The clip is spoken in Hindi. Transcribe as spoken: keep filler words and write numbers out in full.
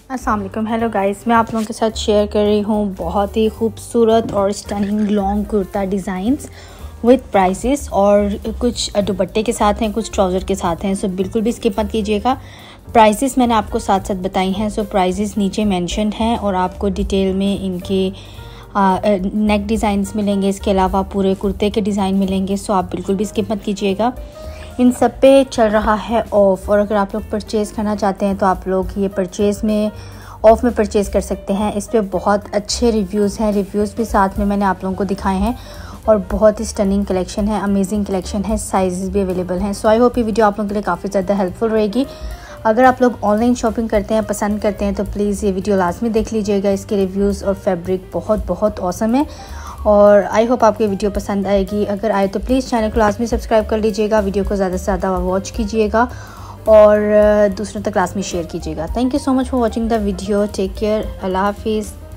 अस्सलाम वालेकुम, हेलो गाइस। मैं आप लोगों के साथ शेयर कर रही हूँ बहुत ही खूबसूरत और stunning long kurta designs with prices, और कुछ दुपट्टे के साथ हैं, कुछ ट्राउज़र के साथ हैं। सो बिल्कुल भी स्किप मत कीजिएगा। प्राइसेस मैंने आपको साथ साथ बताई हैं। सो प्राइसेस नीचे मेंशन्ड हैं और आपको डिटेल में इनके नेक डिज़ाइंस मिलेंगे। इसके अलावा पूरे कुर्ते के डिज़ाइन मिलेंगे। सो आप बिल्कुल भी स्किप मत कीजिएगा। इन सब पे चल रहा है ऑफ़, और अगर आप लोग परचेज़ करना चाहते हैं तो आप लोग ये परचेज़ में ऑफ़ में परचेज़ कर सकते हैं। इस पे बहुत अच्छे रिव्यूज़ हैं, रिव्यूज़ भी साथ में मैंने आप लोगों को दिखाए हैं, और बहुत ही स्टनिंग कलेक्शन है, अमेजिंग कलेक्शन है, साइज़ भी अवेलेबल हैं। सो आई होप ये वीडियो आप लोगों के लिए काफ़ी ज़्यादा हेल्पफुल रहेगी। अगर आप लोग ऑनलाइन शॉपिंग करते हैं, पसंद करते हैं, तो प्लीज़ ये वीडियो लाजमी देख लीजिएगा। इसके रिव्यूज़ और फैब्रिक बहुत बहुत ऑसम है, और आई होप आपको वीडियो पसंद आएगी। अगर आए तो प्लीज़ चैनल को लाजमी सब्सक्राइब कर लीजिएगा, वीडियो को ज़्यादा से ज़्यादा वॉच कीजिएगा और दूसरों तक लाजमी शेयर कीजिएगा। Thank you so much for watching the video. Take care, अल्लाह हाफिज़।